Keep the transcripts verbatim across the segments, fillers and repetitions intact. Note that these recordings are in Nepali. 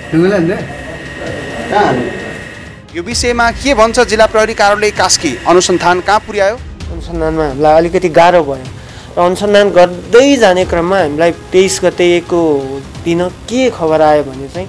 यो विषयमा के भन्छ जिल्ला प्रहरी कार्यालय कास्की? अनुसन्धान कहाँ पुर्यायो? अनुसन्धानमा हामीलाई अलिकति गाह्रो भयो र अनुसन्धान गर्दै जाने क्रममा हामीलाई तेइस गतेको दिन के खबर आयो भने चाहिँ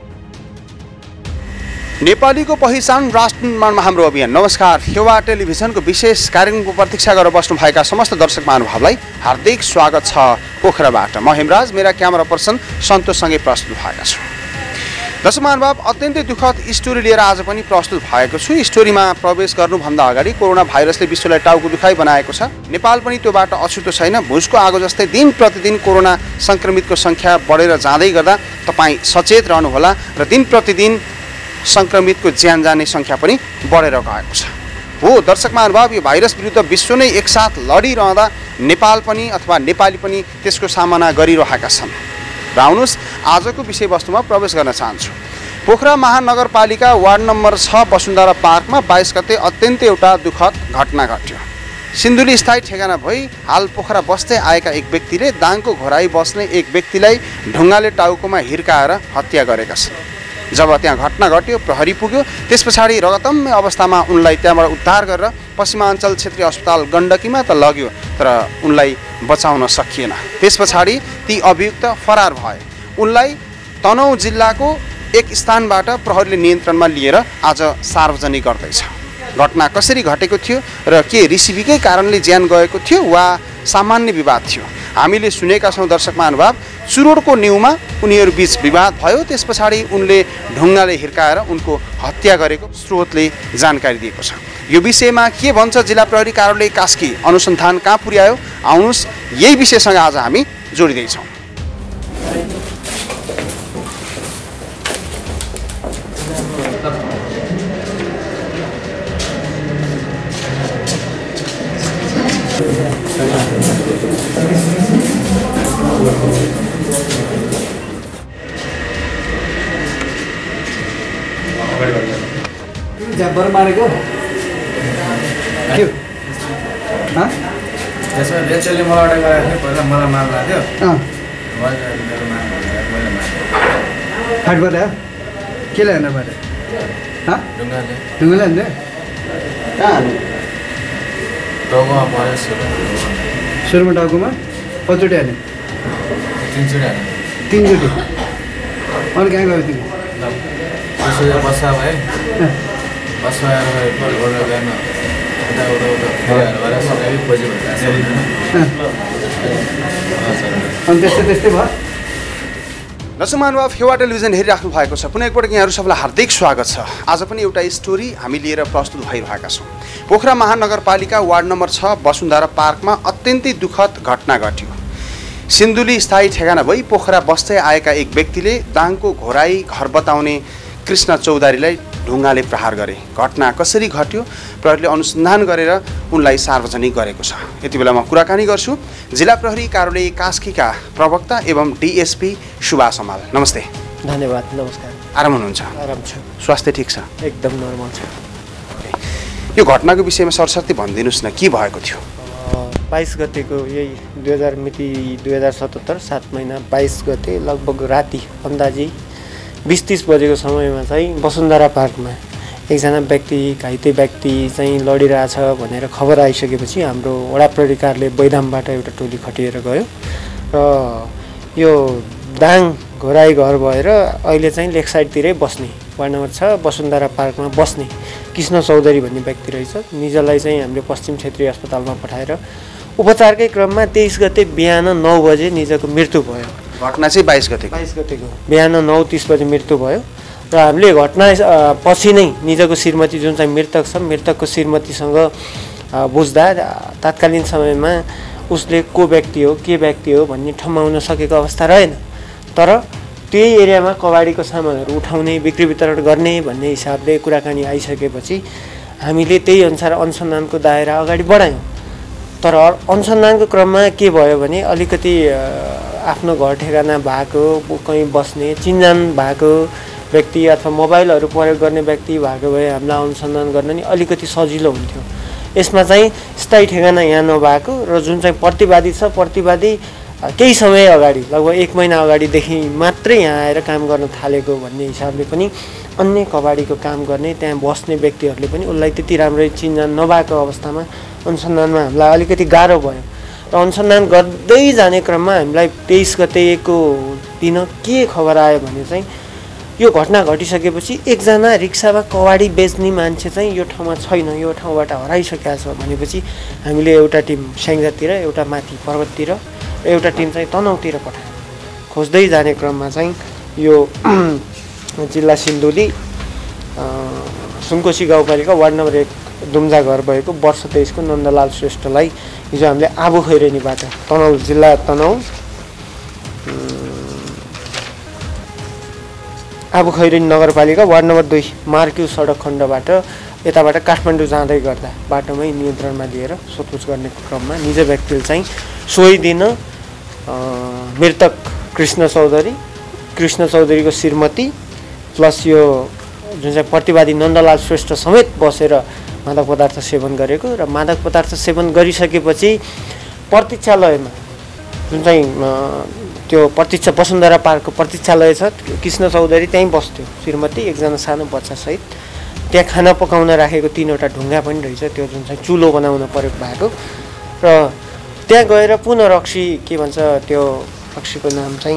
नेपालीको पहिचान राष्ट्र निर्माणमा हाम्रो अभियान। नमस्कार, फेवा टेलिभिजनको विशेष कार्यक्रमको प्रतीक्षा गरेर बस्नुभएका समस्त दर्शक महानुभावलाई हार्दिक स्वागत छ पोखराबाट। म हेमराज, मेरा क्यामेरा पर्सन सन्तोषसँगै प्रस्तुत भएका छु। दर्शक महानुभाव, अत्यन्तै दुःखद स्टोरी लिएर आज पनि प्रस्तुत भएको छु। स्टोरीमा प्रवेश गर्नुभन्दा अगाडि कोरोना भाइरसले विश्वलाई टाउको दुखाइ बनाएको छ। नेपाल पनि त्योबाट अछुतो छैन। भुसको आगो जस्तै दिन प्रतिदिन कोरोना सङ्क्रमितको सङ्ख्या बढेर जाँदै गर्दा तपाईँ सचेत रहनुहोला र दिन प्रतिदिन सङ्क्रमितको ज्यान जाने सङ्ख्या पनि बढेर गएको छ। हो दर्शक महानुभाव, यो भाइरस विरुद्ध विश्व नै एकसाथ लडिरहँदा नेपाल पनि अथवा नेपाली पनि त्यसको सामना गरिरहेका छन्। र आउनुहोस् आजको विषयवस्तुमा प्रवेश गर्न चाहन्छु। पोखरा महानगरपालिका वार्ड नम्बर छ वसुन्धरा पार्कमा बाइस गते अत्यन्तै एउटा दुःखद घटना घट्यो। सिन्धुली स्थायी ठेगाना भई हाल पोखरा बस्दै आएका एक व्यक्तिले दाङको घोराई बस्ने एक व्यक्तिलाई ढुङ्गाले टाउकोमा हिर्काएर हत्या गरेका छन्। जब त्यहाँ घटना घट्यो, प्रहरी पुग्यो। त्यस पछाडि रगतम्य अवस्थामा उनलाई त्यहाँबाट उद्धार गरेर पश्चिमाञ्चल क्षेत्रीय अस्पताल गण्डकीमा त लग्यो, तर उनलाई बचाउन सकिएन। त्यस पछाडि ती अभियुक्त फरार भए। उनलाई तनहुँ जिल्लाको एक स्थानबाट प्रहरीले नियन्त्रणमा लिएर आज सार्वजनिक गर्दैछ। घटना कसरी घटेको थियो र के रिसिभीकै कारणले ज्यान गएको थियो वा सामान्य विवाद थियो, हामीले सुनेका छौँ। दर्शक महानुभाव, चुरोडको न्युमा उनीहरू बीच विवाद भयो। त्यस पछाडि उनले ढुङ्गाले हिर्काएर उनको हत्या गरेको स्रोतले जानकारी दिएको छ। यो विषयमा के भन्छ जिल्ला प्रहरी कार्यालय कास्की? अनुसन्धान कहाँ पुर्यायो? आउनुहोस् यही विषयसँग आज हामी जोडिँदैछौँ। जब्बर मारेको के हाँ त्यसमा बेचेले मलाई अटक गरेको थियो। पहिला मलाई मार्ला थियो। अँ मैले फाट गरे के ल्याएन बारे हाँ ढुङ्गाले ढुङ्गाले हान्दै कहाँ हाल्नु? टाउकोमा पऱ्यो। सुरु सुरुमा टाउकोमा कतिचोटि हाल्यो? तिनचोटि हाल्यो। तिनचोटि? अनि कहाँ गयो तिमी? त्यसो बस्दा भए बसमा आएर घोडा गएन यता उता उता फेरि सबै खोज्यो अनि त्यस्तै त्यस्तै भयो। दर्शक महानुभाव, फेवा टेलिभिजन हेरिराख्नु भएको छ। पुनः एकपटक यहाँहरू सबैलाई हार्दिक स्वागत छ। आज पनि एउटा स्टोरी हामी लिएर प्रस्तुत भइरहेका छौँ। पोखरा महानगरपालिका वार्ड नम्बर छ वसुन्धरा पार्कमा अत्यन्तै दुःखद घटना घट्यो। सिन्धुली स्थायी ठेगाना भई पोखरा बस्दै आएका एक व्यक्तिले दाङको घोराई घर बताउने कृष्ण चौधरीलाई ढुङ्गाले प्रहार गरे। घटना कसरी घट्यो प्रहरीले अनुसन्धान गरेर उनलाई सार्वजनिक गरेको छ। यति बेला म कुराकानी गर्छु जिल्ला प्रहरी कार्यालय कास्कीका प्रवक्ता एवं डिएसपी सुभाष हमाल। नमस्ते। धन्यवाद। नमस्कार। आराम हुनुहुन्छ? आराम छ। स्वास्थ्य ठिक छ? एकदम नर्मल छ। यो घटनाको विषयमा सरसर्ती भनिदिनुहोस् न, के भएको थियो? बाइस गतेको यही दुई हजार मिति दुई हजार सतहत्तर सात महिना बाइस गते लगभग राति अन्दाजी बिस तिस बजेको समयमा चाहिँ वसुन्धरा पार्कमा एकजना व्यक्ति घाइते व्यक्ति चाहिँ लडिरहेछ भनेर खबर आइसकेपछि हाम्रो वडा प्रहरी कार्यालय बैदामबाट एउटा टोली खटिएर गयो र यो दाङ घोराई घर भएर अहिले चाहिँ लेक साइडतिरै बस्ने वार्ड नम्बर छ वसुन्धरा पार्कमा बस्ने कृष्ण चौधरी भन्ने व्यक्ति रहेछ। निजलाई चाहिँ हामीले पश्चिम क्षेत्रीय अस्पतालमा पठाएर उपचारकै क्रममा तेइस गते बिहान नौ बजे निजको मृत्यु भयो। घटना चाहिँ बाइस गते बाइस गतेको बिहान नौ तिस बजे मृत्यु भयो र हामीले घटना पछि नै निजको श्रीमती जुन चाहिँ मृतक छ मृतकको श्रीमतीसँग बुझ्दा तात्कालीन समयमा उसले को व्यक्ति हो के व्यक्ति हो भन्ने ठम्माउन सकेको अवस्था रहेन। तर त्यही एरियामा कबाडीको सामानहरू उठाउने बिक्री वितरण गर्ने भन्ने हिसाबले कुराकानी आइसकेपछि हामीले त्यही अनुसार अनुसन्धानको दायरा अगाडि बढायौँ। तर अनुसन्धानको क्रममा के भयो भने अलिकति आफ्नो घर ठेगाना भएको कहीँ बस्ने चिन्जान भएको व्यक्ति अथवा मोबाइलहरू प्रयोग गर्ने व्यक्ति भएको भए हामीलाई अनुसन्धान गर्न नि अलिकति सजिलो हुन्थ्यो। यसमा चाहिँ स्थायी ठेगाना यहाँ नभएको र जुन चाहिँ प्रतिवादी छ प्रतिवादी केही समय अगाडि लगभग एक महिना अगाडिदेखि मात्रै यहाँ आएर काम गर्न थालेको भन्ने हिसाबले पनि अन्य कबाडीको काम गर्ने त्यहाँ बस्ने व्यक्तिहरूले पनि उसलाई त्यति राम्रै चिन्जान नभएको अवस्थामा अनुसन्धानमा हामीलाई अलिकति गाह्रो भयो र अनुसन्धान गर्दै जाने क्रममा हामीलाई तेइस गतेको दिन के खबर आयो भने चाहिँ यो घटना घटिसकेपछि एकजना रिक्सामा कबाडी बेच्ने मान्छे चाहिँ यो ठाउँमा छैन, यो ठाउँबाट हराइसकेको छ भनेपछि हामीले एउटा टिम स्याङ्जातिर, एउटा माथि पर्वततिर, एउटा टिम चाहिँ तनहुँतिर पठायौँ। खोज्दै जाने क्रममा चाहिँ यो जिल्ला सिन्धुली सुनकोशी गाउँपालिका वार्ड नम्बर एक दुम्जा घर भएको वर्ष तेइसको नन्दलाल श्रेष्ठलाई हिजो हामीले आबु खैरेनीबाट तनहुँ जिल्ला तनहुँ आबु खैरेनी नगरपालिका वार्ड नम्बर दुई मार्क्यु सडक खण्डबाट यताबाट काठमाडौँ जाँदै गर्दा बाटोमै नियन्त्रणमा लिएर सोधपुछ गर्ने क्रममा निज व्यक्तिले चाहिँ सोही दिन मृतक कृष्ण चौधरी कृष्ण चौधरीको श्रीमती प्लस यो जुन चाहिँ प्रतिवादी नन्दलाल श्रेष्ठ समेत बसेर मादक पदार्थ सेवन गरेको र मादक पदार्थ सेवन गरिसकेपछि प्रतीक्षालयमा जुन चाहिँ त्यो प्रतीक्षा वसुन्धरा पार्कको प्रतीक्षालय छ, कृष्ण चौधरी त्यहीँ बस्थ्यो, श्रीमती एकजना सानो बच्चासहित। त्यहाँ खाना पकाउन राखेको तिनवटा ढुङ्गा पनि रहेछ, त्यो जुन चाहिँ चुलो बनाउन प्रयोग भएको। र त्यहाँ गएर पुनः रक्सी के भन्छ त्यो रक्सीको नाम चाहिँ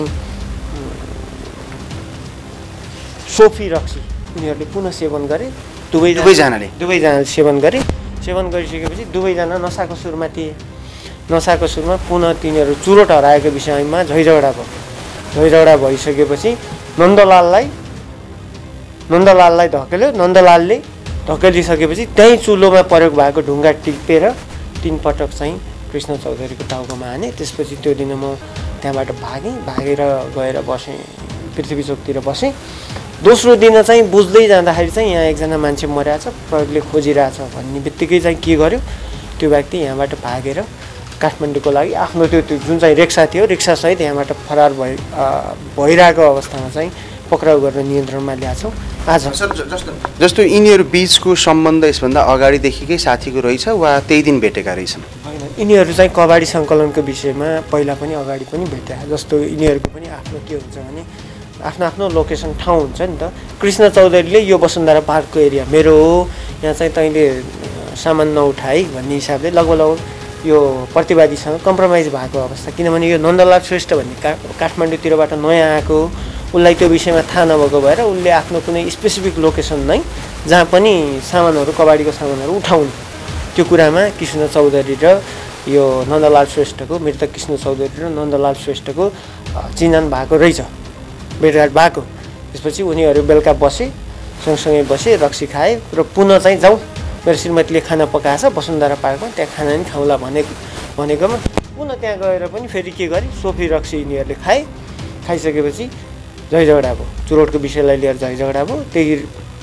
सोफी रक्सी उनीहरूले पुनः सेवन गरे। दुवै दुवैजनाले दुवैजनाले सेवन गरे। सेवन गरिसकेपछि दुवैजना नसाको सुरमा थिए। नसाको सुरमा पुनः तिनीहरू चुरोट हराएको विषयमा झैझगडा भयो। झैझगडा भइसकेपछि नन्दलाललाई नन्दलाललाई धकेल्यो। नन्दलालले धकेलिसकेपछि त्यहीँ चुलोमा प्रयोग भएको ढुङ्गा टिपेर तिन पटक चाहिँ कृष्ण चौधरीको टाउकोमा हाने। त्यसपछि त्यो दिन म त्यहाँबाट भागेँ, भागेर गएर बसेँ, पृथ्वी चोकतिर बसेँ। दोस्रो दिन चाहिँ बुझ्दै जाँदाखेरि चाहिँ यहाँ एकजना मान्छे मरेछ, प्रयोगले खोजिरहेछ भन्ने बित्तिकै चाहिँ के गर्यो, त्यो व्यक्ति यहाँबाट भागेर काठमाडौँको लागि आफ्नो त्यो त्यो जुन चाहिँ रिक्सा थियो रिक्सासहित यहाँबाट फरार भइ भइरहेको अवस्थामा चाहिँ पक्राउ गरेर नियन्त्रणमा ल्याएको छौँ। आज जस्तो जस्तो यिनीहरू बिचको सम्बन्ध यसभन्दा अगाडिदेखिकै साथीको रहेछ वा त्यही दिन भेटेका रहेछन्? होइन, यिनीहरू चाहिँ कबाडी सङ्कलनको विषयमा पहिला पनि अगाडि पनि भेटे। जस्तो यिनीहरूको पनि आफ्नो के हुन्छ भने आफ्नो आफ्नो लोकेसन ठाउँ हुन्छ नि त। कृष्ण चौधरीले यो वसुन्धरा पार्कको एरिया मेरो हो, यहाँ चाहिँ तैँले सामान नउठाए भन्ने हिसाबले लगभग लगभग यो प्रतिवादीसँग कम्प्रोमाइज भएको अवस्था। किनभने यो नन्दलाल श्रेष्ठ भन्ने का काठमाडौँतिरबाट नयाँ आएको, उसलाई त्यो विषयमा थाहा नभएको भएर उसले आफ्नो कुनै स्पेसिफिक लोकेसन नै जहाँ पनि सामानहरू कबाडीको सामानहरू उठाउने त्यो कुरामा कृष्ण चौधरी र यो नन्दलाल श्रेष्ठको मृतक कृष्ण चौधरी र नन्दलाल श्रेष्ठको चिनान भएको रहेछ, भेटघाट भएको। त्यसपछि उनीहरू बेलुका बसे, सँगसँगै बसे, रक्सी खाए र पुनः चाहिँ जाउँ मेरो श्रीमतीले खाना पकाएछ वसुन्धरा पार्कमा, त्यहाँ खाना पनि खाउँला भनेको भनेकोमा पुनः त्यहाँ गएर पनि फेरि के गरे, सोफी रक्सी यिनीहरूले खाए। खाइसकेपछि झैझगडा भयो, चुरोटको विषयलाई लिएर झैझगडा भयो। त्यही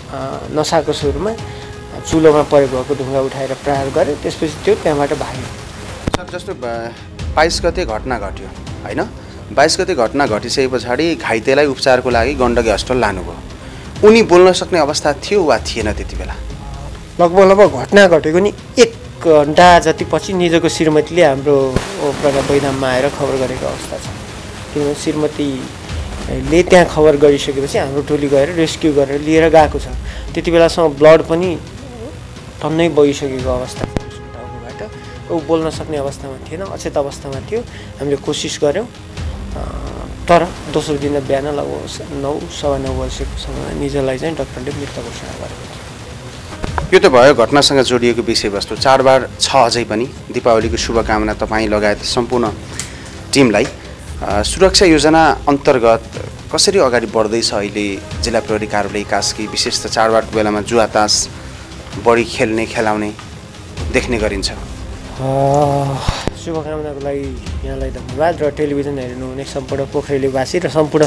नसाको सुरुमा चुलोमा प्रयोग भएको ढुङ्गा उठाएर प्रहार गऱ्यो। त्यसपछि त्यो त्यहाँबाट भाग्यो। सर, जस्तो बाइस गते घटना घट्यो होइन, बाइस गते घटना घटिसके पछाडि घाइतेलाई उपचारको लागि गण्डकी हस्पिटल लानुभयो। उनी बोल्न सक्ने अवस्था थियो वा थिएन त्यति बेला? लगभग लगभग घटना घटेको नि एक घन्टा जति पछि निजको श्रीमतीले हाम्रो प्रका बैधाममा आएर खबर गरेको अवस्था छ। किनभने श्रीमतीले त्यहाँ खबर गरिसकेपछि हाम्रो टोली गएर रेस्क्यु गरेर लिएर गएको छ। त्यति बेलासम्म ब्लड पनि टन्नै बगिसकेको अवस्था टाउकोबाट, ऊ बोल्न सक्ने अवस्थामा थिएन, अचेत अवस्थामा थियो। हामीले कोसिस गऱ्यौँ, तर दोस्रो दिन बिहान लगभग नौ सवा नौ बजेको समय निजलाई चाहिँ डक्टरले मृत घोषणा गरेको थियो। यो त भयो घटनासँग जोडिएको विषयवस्तु। चाडबाड छ अझै पनि, दीपावलीको शुभकामना तपाईँ लगायत सम्पूर्ण टिमलाई। सुरक्षा योजना अन्तर्गत कसरी अगाडि बढ्दैछ अहिले जिल्ला प्रहरी कार्यालय कास्की? विशेष त चाडबाडको बेलामा जुवा तास बढी खेल्ने खेलाउने देख्ने गरिन्छ। शुभकामनाको लागि यहाँलाई धन्यवाद र टेलिभिजन हेर्नुहुने सम्पूर्ण पोखरेलीवासी र सम्पूर्ण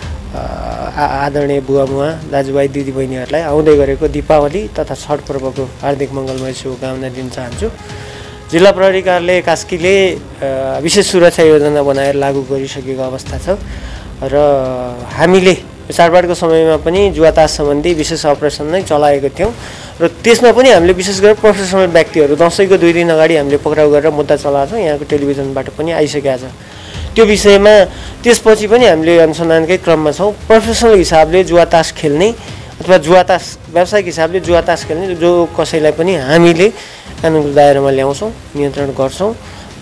आदरणीय बुवा मुवा दाजुभाइ दिदीबहिनीहरूलाई आउँदै गरेको दीपावली तथा छठ पर्वको हार्दिक मङ्गलमय शुभकामना दिन चाहन्छु। जिल्ला प्रहरी कार्यालय कास्कीले विशेष सुरक्षा योजना बनाएर लागू गरिसकेको अवस्था छ र हामीले चाडबाडको समयमा पनि जुवातास सम्बन्धी विशेष अपरेसन नै चलाएको थियौँ र त्यसमा पनि हामीले विशेष गरेर प्रोफेसनल व्यक्तिहरू दसैँको दुई दिन अगाडि हामीले पक्राउ गरेर मुद्दा चलाएको छौँ। यहाँको टेलिभिजनबाट पनि आइसकेको छ। त्यो विषयमा त्यसपछि पनि हामीले अनुसन्धानकै क्रममा छौँ। प्रोफेसनल हिसाबले जुवा तास खेल्ने अथवा जुवा तास व्यावसायिक हिसाबले जुवा तास खेल्ने जो कसैलाई पनि हामीले कानुनको दायरामा ल्याउँछौँ, नियन्त्रण गर्छौँ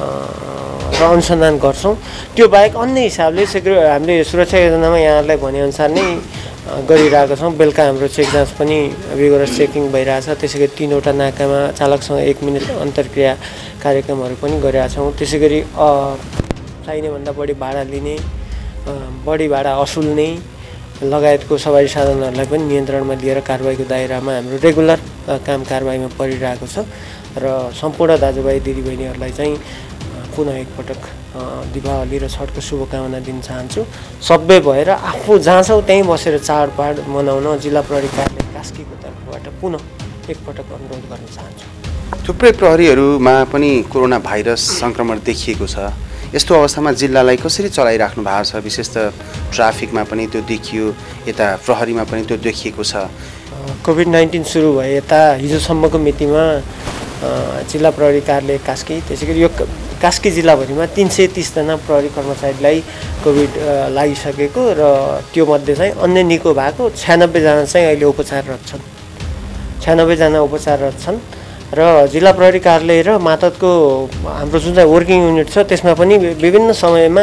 र अनुसन्धान गर्छौँ। त्यो बाहेक अन्य हिसाबले सेक्यु हामीले सुरक्षा योजनामा यहाँहरूलाई भनेअनुसार नै गरिरहेको छौँ। बेलुका हाम्रो चेक जाँच पनि विगरस चेकिङ भइरहेछ। त्यसै गरी तिनवटा नाकामा चालकसँग एक मिनट अन्तर्क्रिया कार्यक्रमहरू पनि गरिरहेका छौँ। त्यसै गरी चाहिने भन्दा बढी भाडा लिने, बढी भाडा असुल्ने लगायतको सवारी साधनहरूलाई पनि नियन्त्रणमा लिएर कारबाहीको दायरामा हाम्रो रेगुलर काम कारबाहीमा परिरहेको छ र सम्पूर्ण दाजुभाइ दिदीबहिनीहरूलाई चाहिँ पुनः एकपटक दीपावली र छठको शुभकामना दिन चाहन्छु। सबै भएर आफू जहाँ छौँ त्यहीँ बसेर चाडबाड मनाउन जिल्ला प्रहरी कार्यालय कास्कीको तर्फबाट पुनः एकपटक अनुरोध गर्न चाहन्छु। थुप्रै प्रहरीहरूमा पनि कोरोना भाइरस सङ्क्रमण देखिएको छ। यस्तो अवस्थामा जिल्लालाई कसरी चलाइराख्नु भएको छ? विशेष त ट्राफिकमा पनि त्यो देखियो, यता प्रहरीमा पनि त्यो देखिएको छ। कोभिड नाइन्टिन सुरु भए यता हिजोसम्मको मितिमा जिल्ला प्रहरी कार्यालय कास्की, त्यसै गरी यो कास्की जिल्लाभरिमा तिन सय तिसजना प्रहरी कर्मचारीलाई कोभिड लागिसकेको र त्यो मध्ये चाहिँ अन्य निको भएको छ्यानब्बेजना चाहिँ अहिले उपचाररत छन्। छ्यानब्बेजना उपचाररत छन् र जिल्ला प्रहरी कार्यालय र मातहतको हाम्रो जुन चाहिँ वर्किङ युनिट छ त्यसमा पनि विभिन्न समयमा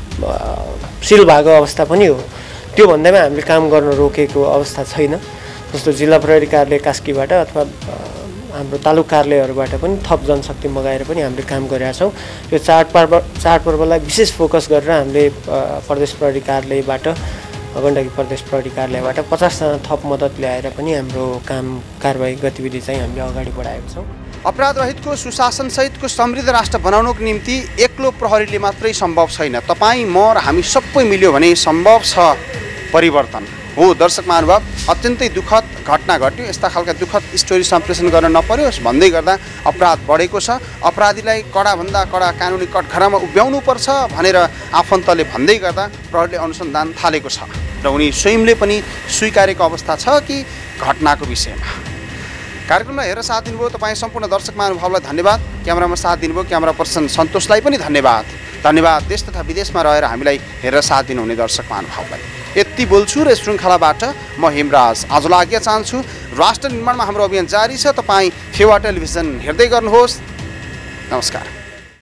सिल भएको अवस्था पनि हो। त्यो भन्दैमा हामीले काम गर्न रोकेको अवस्था छैन। जस्तो जिल्ला प्रहरी कार्यालय कास्कीबाट अथवा हाम्रो तालुक कार्यालयहरूबाट पनि थप जनशक्ति मगाएर पनि हामीले काम गरेका छौँ। यो चाडपर्व चाडपर्वलाई विशेष फोकस गरेर हामीले प्रदेश प्रहरी कार्यालयबाट गण्डकी प्रदेश प्रहरी कार्यालयबाट पचासजना थप मद्दत ल्याएर पनि हाम्रो काम कारबाही गतिविधि चाहिँ हामीले अगाडि बढाएका छौँ। अपराधरहितको सुशासनसहितको समृद्ध राष्ट्र बनाउनको निम्ति एक्लो प्रहरीले मात्रै सम्भव छैन। तपाईँ, म र हामी सबै मिल्यो भने सम्भव छ परिवर्तन। हो दर्शक महानुभाव, अत्यन्तै दुःखद घटना घट्यो। यस्ता खालका दुःखद स्टोरी सम्प्रेषण गर्न नपर्योस् भन्दै गर्दा अपराध बढेको छ। अपराधीलाई कडाभन्दा कडा कानुनी कठघरामा उभ्याउनु पर्छ भनेर आफन्तले भन्दै गर्दा प्रहरीले अनुसन्धान थालेको छ र उनी स्वयंले पनि स्वीकारेको अवस्था छ कि घटनाको विषयमा। कार्यक्रमलाई हेरेर साथ दिनुभयो तपाईँ सम्पूर्ण दर्शक महानुभावलाई धन्यवाद। क्यामेरामा साथ दिनुभयो क्यामेरा पर्सन सन्तोषलाई पनि धन्यवाद। धन्यवाद देश तथा विदेशमा रहेर हामीलाई हेरेर साथ दिनुहुने दर्शक महानुभावलाई। यति बोल्छु र श्रृङ्खलाबाट म हेमराज आजलाई आज्ञा चाहन्छु। राष्ट्र निर्माणमा हाम्रो अभियान जारी छ। तपाईँ फेवा टेलिभिजन हेर्दै गर्नुहोस्। नमस्कार।